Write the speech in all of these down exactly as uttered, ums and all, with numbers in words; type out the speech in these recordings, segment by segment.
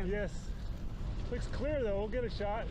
man. Yes. Looks clear though. We'll get a shot.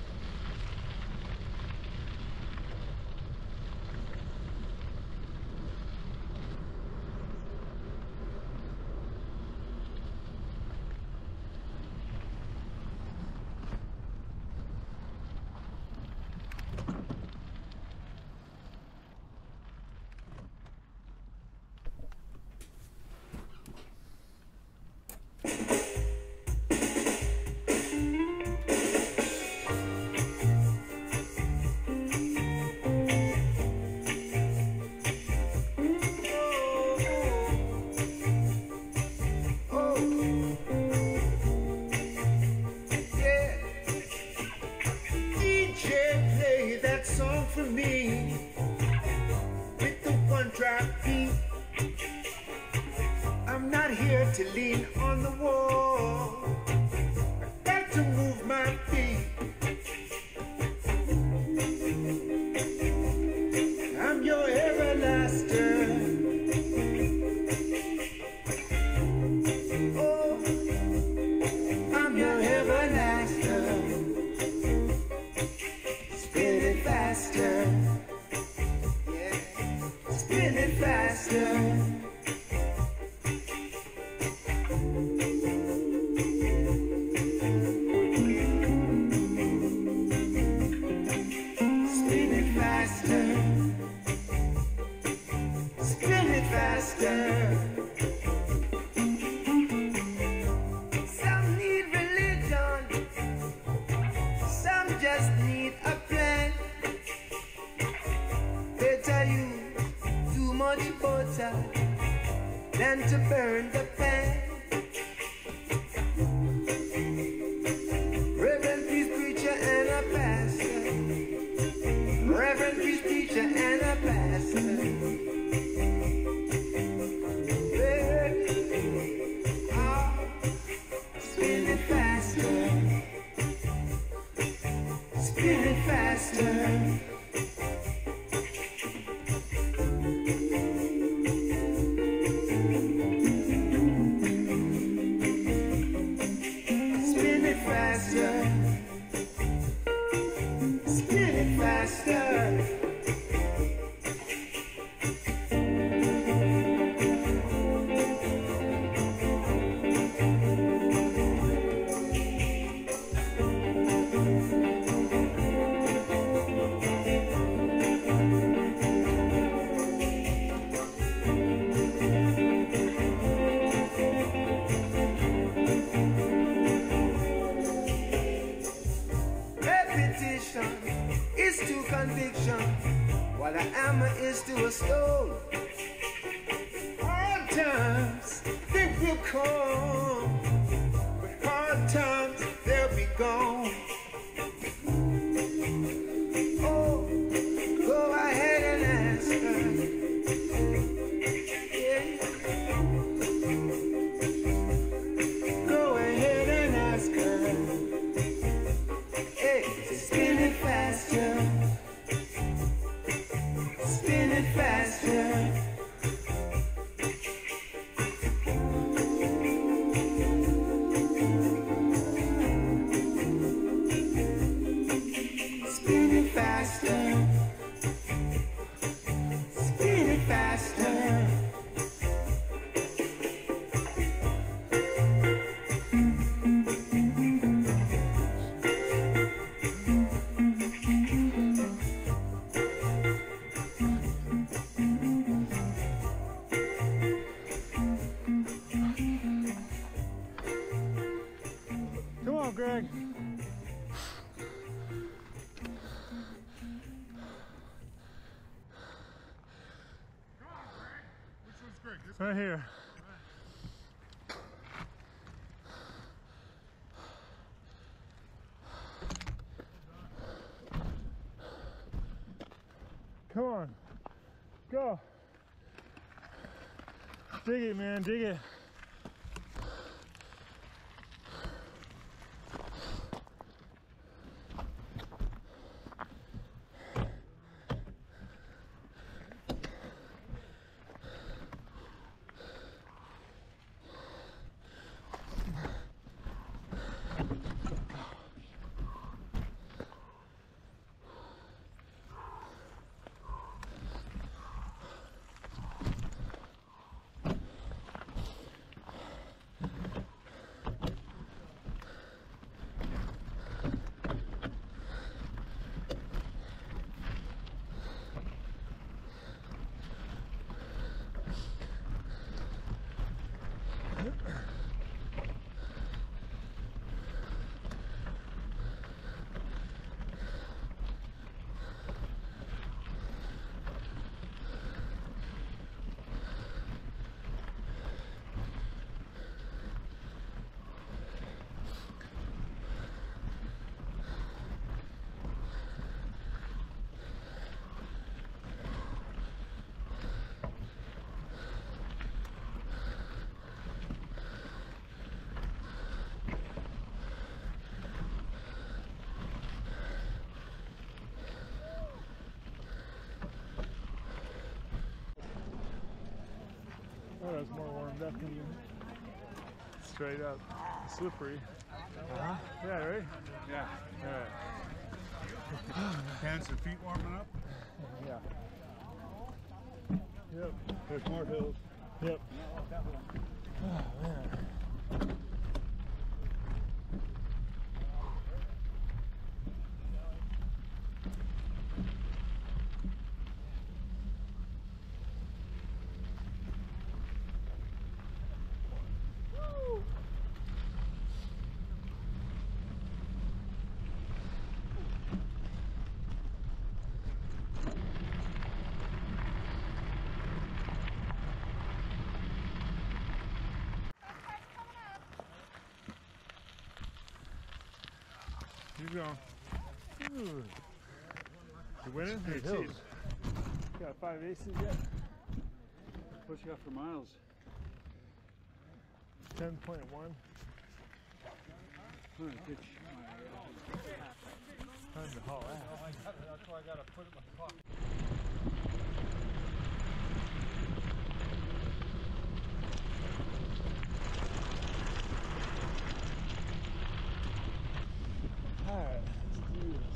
For me, with the one drop beat, I'm not here to lean on the wall. I got to move my feet. I'm your everlasting. Oh, I'm your everlasting. Spin it faster, yeah. Spin it faster. Spin it faster. Spin it faster. Some need religion. Some just need a plan. Better use too much butter than to burn the pan. Reverend priest, preacher, and a pastor. Reverend priest, preacher, and a pastor. Hey, ah, spin it faster. Spin it faster. Spin it faster. Spin it faster. Is to conviction what a hammer is to a stone. Hard times think will come, but hard times they'll be gone. Oh, go ahead and ask her. Yeah. Go ahead and ask her. Hey, spin it faster. Spin it faster. Spin it faster. Spin it faster. Come on, Greg. Which one's Greg? This Right here. Come on. Go. Dig it, man. Dig it. Oh, that's more warmed up than straight up slippery. Uh-huh. Yeah, right? Yeah. Yeah. Hands and feet warming up. Yeah. Yep. There's more hills. Yep. Oh, man. Keep going. Ooh. You winning? Or you cheating? Got five aces yet? What you got for miles? ten point one. I'm gonna ditch Time to haul ass. That's why I gotta put it in my pocket. Alright, let's do this.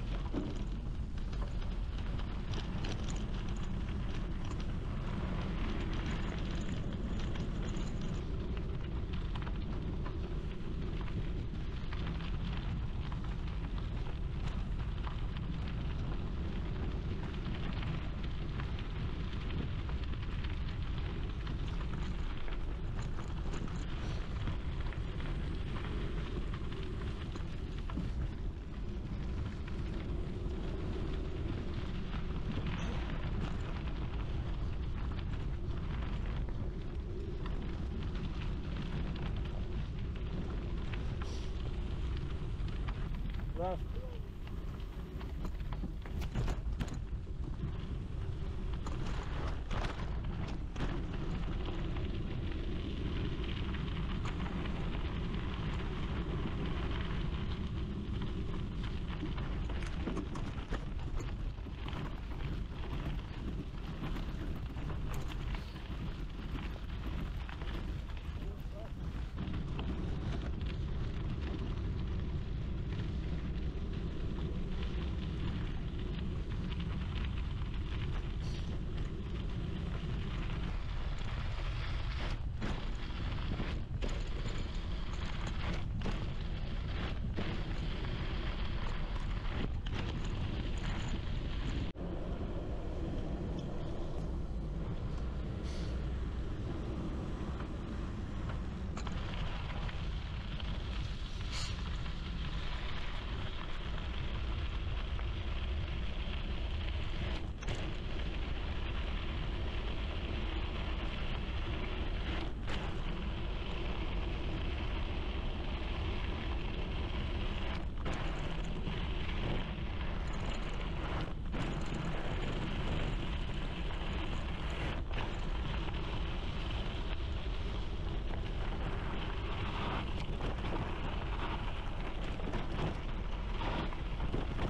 Left.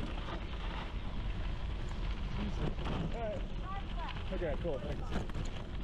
Okay, cool, thanks.